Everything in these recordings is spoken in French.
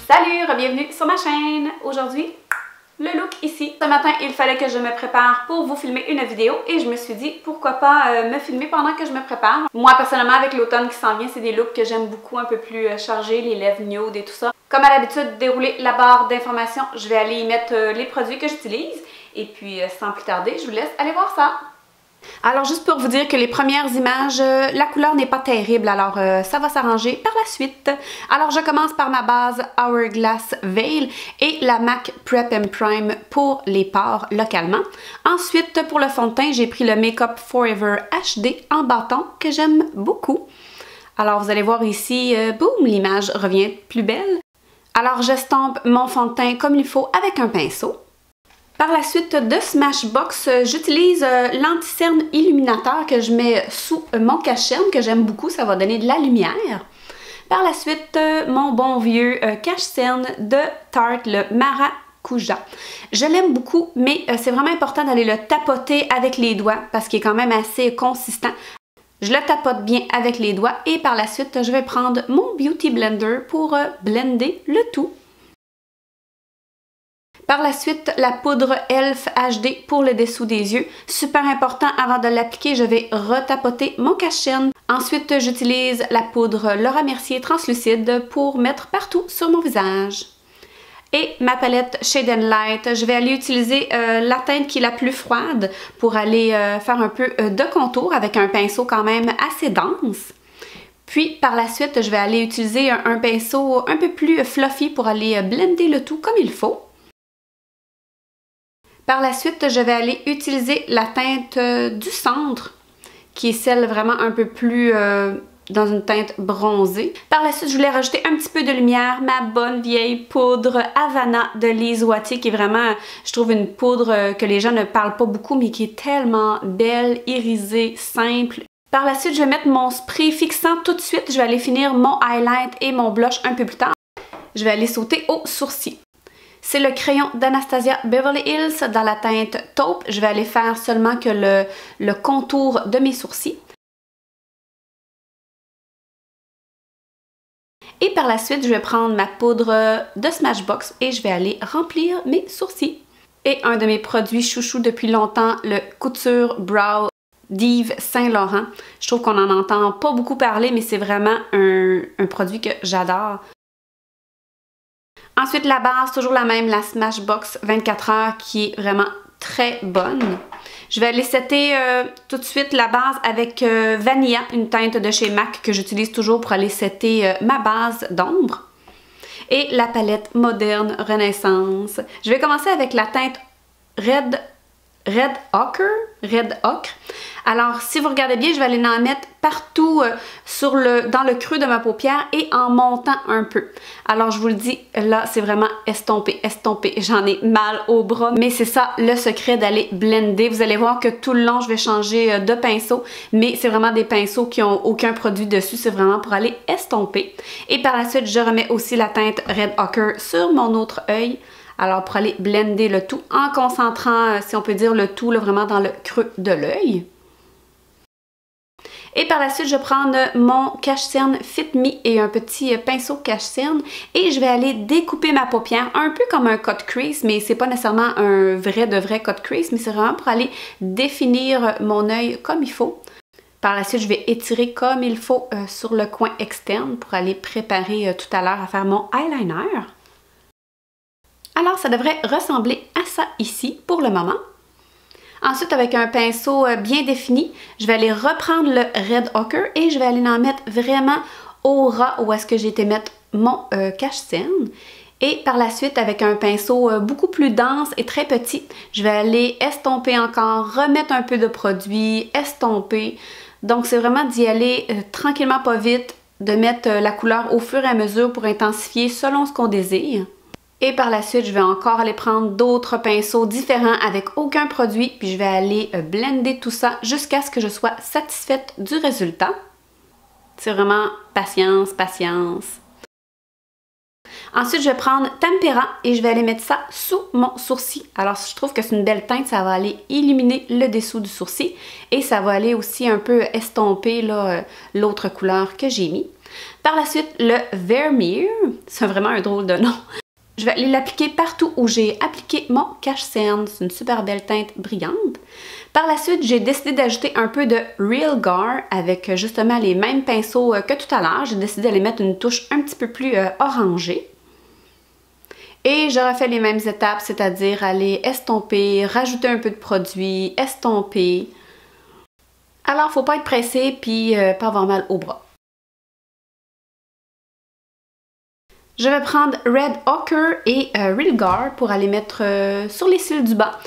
Salut, bienvenue sur ma chaîne. Aujourd'hui, le look ici. Ce matin, il fallait que je me prépare pour vous filmer une vidéo et je me suis dit pourquoi pas me filmer pendant que je me prépare. Moi, personnellement, avec l'automne qui s'en vient, c'est des looks que j'aime beaucoup, un peu plus chargés, les lèvres nude et tout ça. Comme à l'habitude, dérouler la barre d'informations, je vais aller y mettre les produits que j'utilise. Et puis, sans plus tarder, je vous laisse aller voir ça. Alors, juste pour vous dire que les premières images, la couleur n'est pas terrible, alors ça va s'arranger par la suite. Alors, je commence par ma base Hourglass Veil et la MAC Prep and Prime pour les pores localement. Ensuite, pour le fond de teint, j'ai pris le Make Up Forever HD en bâton que j'aime beaucoup. Alors, vous allez voir ici, boum, l'image revient plus belle. Alors, j'estompe mon fond de teint comme il faut avec un pinceau. Par la suite de Smashbox, j'utilise l'anti-cerne illuminateur que je mets sous mon cache-cerne, que j'aime beaucoup, ça va donner de la lumière. Par la suite, mon bon vieux cache-cerne de Tarte, le Maracuja. Je l'aime beaucoup, mais c'est vraiment important d'aller le tapoter avec les doigts parce qu'il est quand même assez consistant. Je le tapote bien avec les doigts et par la suite, je vais prendre mon Beauty Blender pour blender le tout. Par la suite, la poudre e.l.f. HD pour le dessous des yeux. Super important, avant de l'appliquer, je vais retapoter mon cache-cerne. Ensuite, j'utilise la poudre Laura Mercier translucide pour mettre partout sur mon visage. Et ma palette Shade and Light, je vais aller utiliser la teinte qui est la plus froide pour aller faire un peu de contour avec un pinceau quand même assez dense. Puis par la suite, je vais aller utiliser un pinceau un peu plus fluffy pour aller blender le tout comme il faut. Par la suite, je vais aller utiliser la teinte du centre, qui est celle vraiment un peu plus dans une teinte bronzée. Par la suite, je voulais rajouter un petit peu de lumière, ma bonne vieille poudre Havana de Lise Wattier, qui est vraiment, je trouve, une poudre que les gens ne parlent pas beaucoup, mais qui est tellement belle, irisée, simple. Par la suite, je vais mettre mon spray fixant tout de suite. Je vais aller finir mon highlight et mon blush un peu plus tard. Je vais aller sauter aux sourcils. C'est le crayon d'Anastasia Beverly Hills dans la teinte taupe. Je vais aller faire seulement que le contour de mes sourcils. Et par la suite, je vais prendre ma poudre de Smashbox et je vais aller remplir mes sourcils. Et un de mes produits chouchou depuis longtemps, le Couture Brow d'Yves Saint Laurent. Je trouve qu'on n'en entend pas beaucoup parler, mais c'est vraiment un produit que j'adore. Ensuite, la base, toujours la même, la Smashbox 24 heures qui est vraiment très bonne. Je vais aller setter tout de suite la base avec Vanilla, une teinte de chez MAC que j'utilise toujours pour aller setter ma base d'ombre. Et la palette Moderne Renaissance. Je vais commencer avec la teinte Red Ochre. Alors, si vous regardez bien, je vais aller en mettre partout dans le creux de ma paupière et en montant un peu. Alors, je vous le dis, là, c'est vraiment estompé. J'en ai mal au bras, mais c'est ça le secret d'aller blender. Vous allez voir que tout le long, je vais changer de pinceau, mais c'est vraiment des pinceaux qui n'ont aucun produit dessus. C'est vraiment pour aller estomper. Et par la suite, je remets aussi la teinte Red Ochre sur mon autre œil. Alors, pour aller blender le tout en concentrant, si on peut dire, le tout là, vraiment dans le creux de l'œil. Et par la suite, je vais prendre mon cache-cerne Fit Me et un petit pinceau cache-cerne et je vais aller découper ma paupière un peu comme un cut crease, mais c'est pas nécessairement un vrai cut crease, mais c'est vraiment pour aller définir mon œil comme il faut. Par la suite, je vais étirer comme il faut sur le coin externe pour aller préparer tout à l'heure à faire mon eyeliner. Alors, ça devrait ressembler à ça ici pour le moment. Ensuite, avec un pinceau bien défini, je vais aller reprendre le Red Ochre et je vais aller en mettre vraiment au ras où est-ce que j'ai été mettre mon cache-cerne. Et par la suite, avec un pinceau beaucoup plus dense et très petit, je vais aller estomper encore, remettre un peu de produit, estomper. Donc, c'est vraiment d'y aller tranquillement, pas vite, de mettre la couleur au fur et à mesure pour intensifier selon ce qu'on désire. Et par la suite, je vais encore aller prendre d'autres pinceaux différents avec aucun produit, puis je vais aller blender tout ça jusqu'à ce que je sois satisfaite du résultat. C'est vraiment patience. Ensuite, je vais prendre Tempera et je vais aller mettre ça sous mon sourcil. Alors, je trouve que c'est une belle teinte, ça va aller illuminer le dessous du sourcil et ça va aller aussi un peu estomper l'autre couleur que j'ai mis. Par la suite, le Vermeer, c'est vraiment un drôle de nom. Je vais aller l'appliquer partout où j'ai appliqué mon cache-cerne. C'est une super belle teinte brillante. Par la suite, j'ai décidé d'ajouter un peu de Real Gar avec justement les mêmes pinceaux que tout à l'heure. J'ai décidé d'aller mettre une touche un petit peu plus orangée. Et je refais les mêmes étapes, c'est-à-dire aller estomper, rajouter un peu de produit, estomper. Alors, faut pas être pressé puis pas avoir mal au bras. Je vais prendre Red Ochre et Real Gar pour aller mettre sur les cils du bas.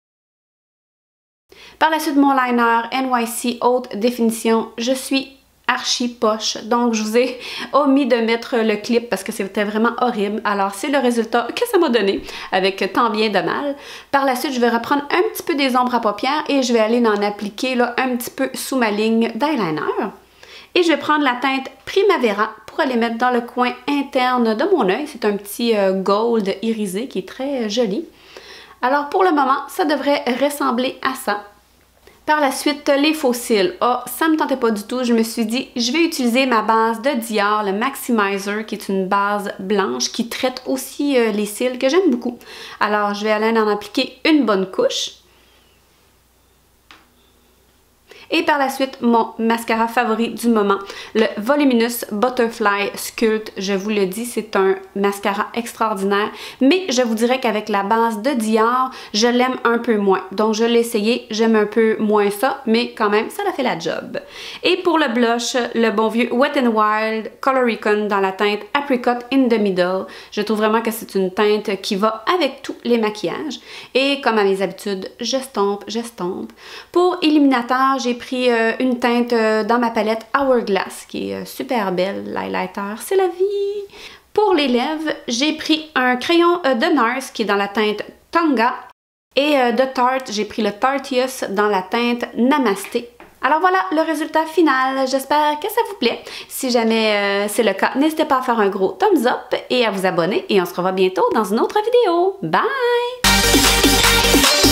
Par la suite, mon liner NYC Haute Définition, je suis archi poche. Donc, je vous ai omis de mettre le clip parce que c'était vraiment horrible. Alors, c'est le résultat que ça m'a donné avec tant bien de mal. Par la suite, je vais reprendre un petit peu des ombres à paupières et je vais aller en appliquer là, un petit peu sous ma ligne d'eyeliner. Et je vais prendre la teinte Primavera pour aller mettre dans le coin interne de mon œil. C'est un petit gold irisé qui est très joli. Alors, pour le moment, ça devrait ressembler à ça. Par la suite, les faux cils. Ah, ça me tentait pas du tout. Je me suis dit, je vais utiliser ma base de Dior, le Maximizer, qui est une base blanche qui traite aussi les cils que j'aime beaucoup. Alors, je vais aller en appliquer une bonne couche. Et par la suite, mon mascara favori du moment, le Voluminous Butterfly Sculpt. Je vous le dis, c'est un mascara extraordinaire. Mais je vous dirais qu'avec la base de Dior, je l'aime un peu moins. Donc, je l'ai essayé, j'aime un peu moins ça, mais quand même, ça a fait la job. Et pour le blush, le bon vieux Wet n Wild Coloricon dans la teinte Apricot in the Middle. Je trouve vraiment que c'est une teinte qui va avec tous les maquillages. Et comme à mes habitudes, j'estompe. Pour illuminateur, j'ai pris une teinte dans ma palette Hourglass qui est super belle, l'highlighter, c'est la vie! Pour les lèvres, j'ai pris un crayon de NARS qui est dans la teinte Tonga et de Tarte, j'ai pris le Tarteus dans la teinte Namasté. Alors voilà le résultat final, j'espère que ça vous plaît. Si jamais c'est le cas, n'hésitez pas à faire un gros thumbs up et à vous abonner et on se revoit bientôt dans une autre vidéo. Bye!